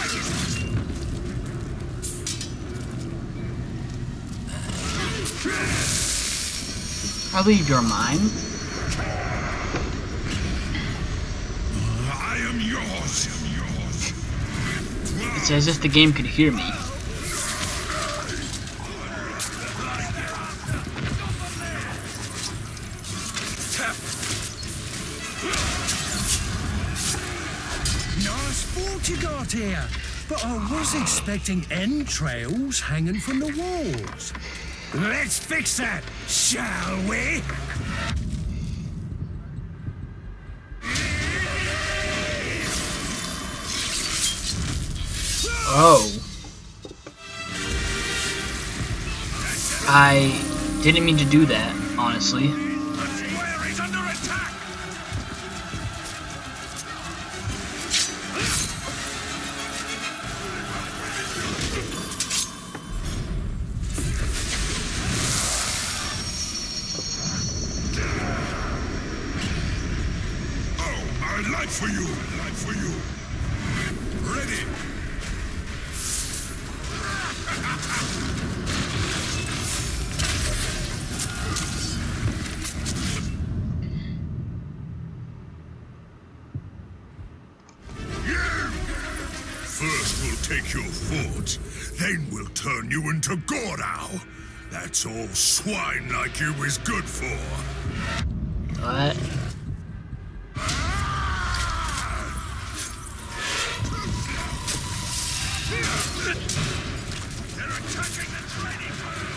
I believe you're mine. I am yours. It's as if the game could hear me. Nice fort you got here, but I was expecting entrails hanging from the walls. Let's fix that, shall we? Oh. I didn't mean to do that, honestly. The square is under attack. Oh, my life for you. Ready. First we'll take your fort, then we'll turn you into Gordau. That's all swine like you is good for. What? They're attacking the training.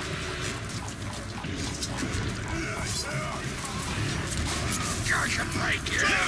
I can break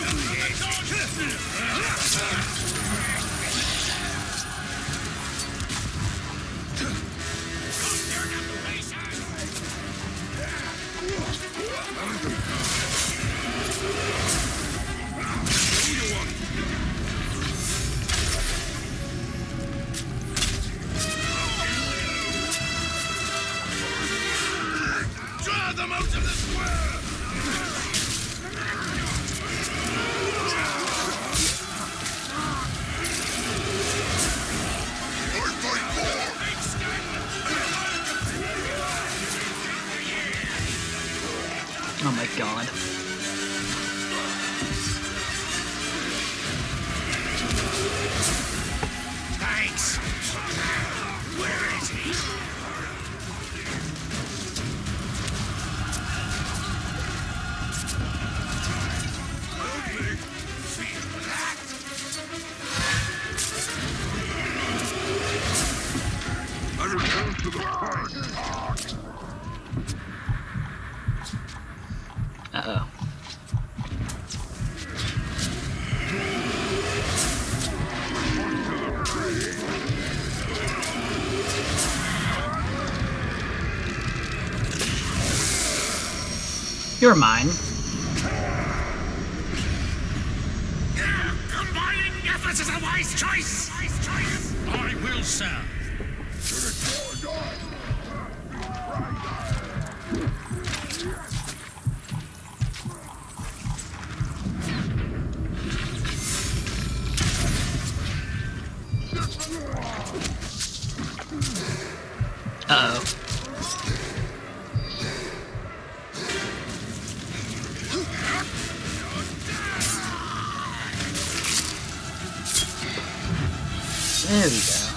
Draw them out of the square! Oh my god. Thanks. Where is he? I return to the fight. Uh-oh. You're mine. Combining efforts is a wise choice. I will, sir. Uh-oh. There we go.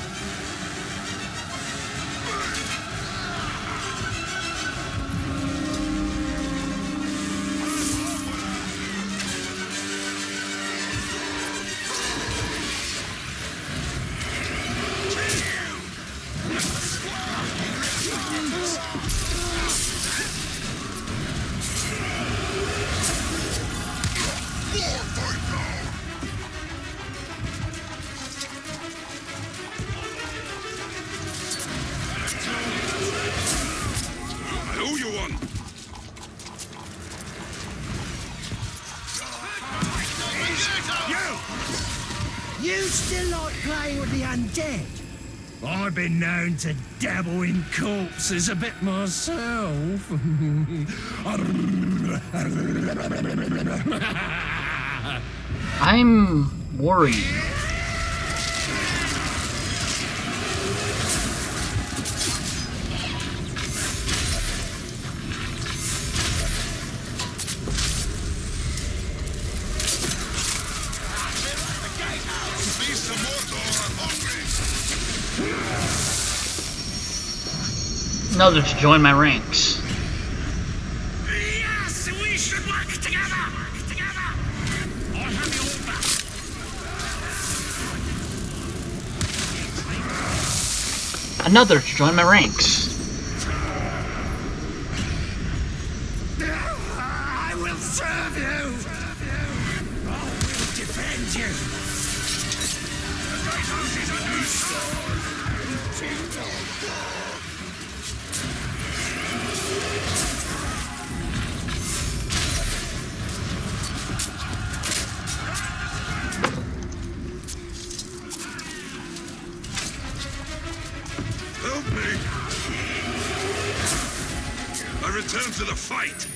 I owe you one. You still like playing with the undead? I've been known to dabble in corpses a bit myself. I'm worried. Another to join my ranks. Yes, we should work together. I have your back. Another to join my ranks. I will serve you. I will defend you. Help me! I return to the fight!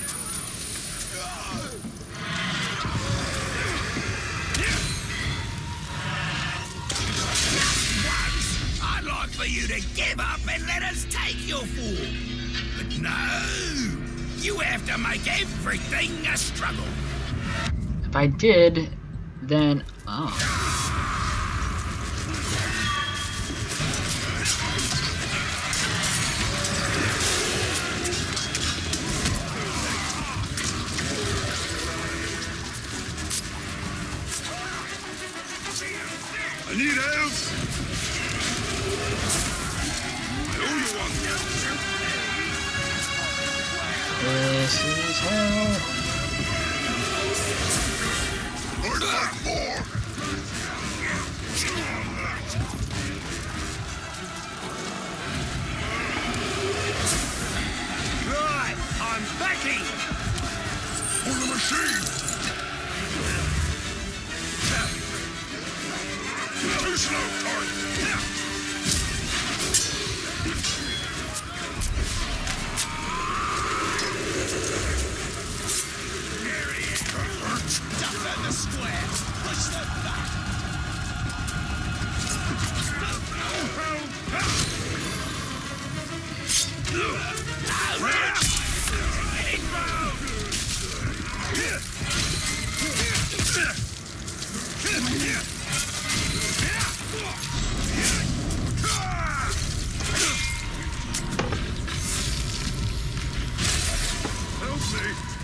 I'd like for you to give up and let us take your form. But no! You have to make everything a struggle. If I did, then... Oh. I need help! I owe you one! This is hell. I'd like more! Right, I'm backing. For the machine! Too slow, Tart! Defend the square. Push them back. Help me!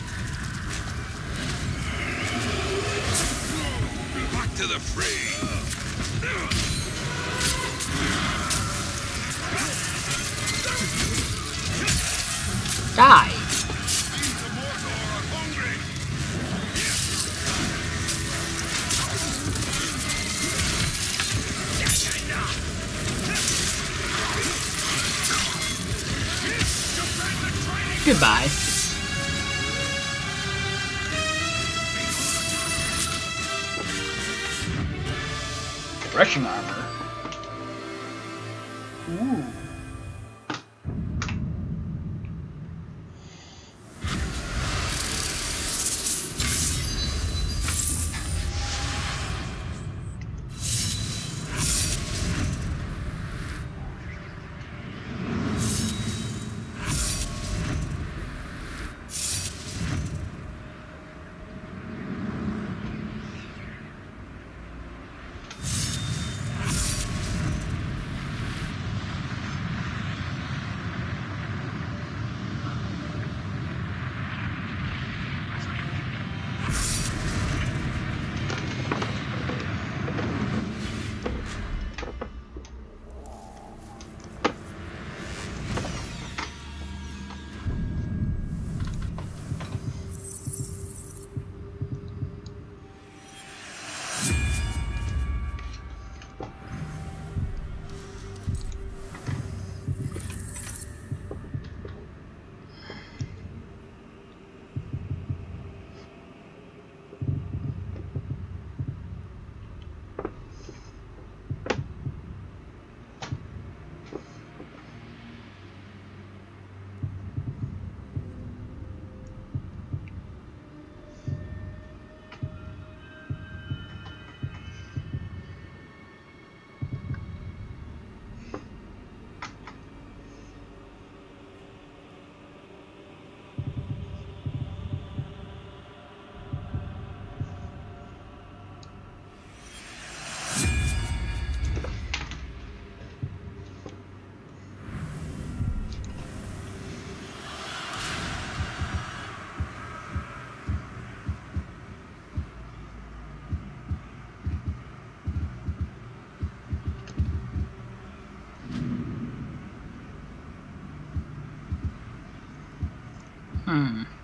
Back to the fray! Die! Goodbye. Rushing armor. Ooh. Hmm.